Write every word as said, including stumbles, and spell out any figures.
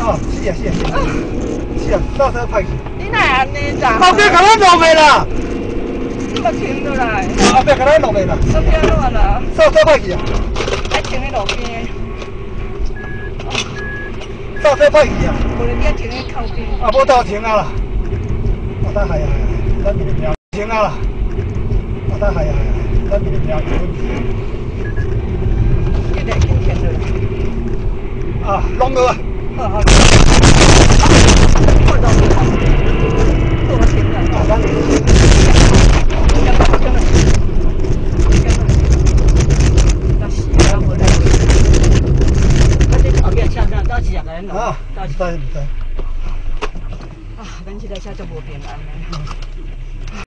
哦，是啊是啊是啊，是啊，刹车歹去。 你哪安尼咋？ 后壁甲咱落去啦， 你咪停落来。 后壁甲咱落去啦。 后壁落啦。 刹车歹去啊。 爱停喺路边。 刹车歹去啊。 无你要停喺靠边。 啊，无到停啊啦。啊，等下呀，咱明天停啊啦。啊，等下呀，咱明天停。 你来停停落。 啊，弄落啊。 好好。我弄落。我停了。啊，咱。 啊，唔使唔使。 啊，咱这台车就无平安嘞。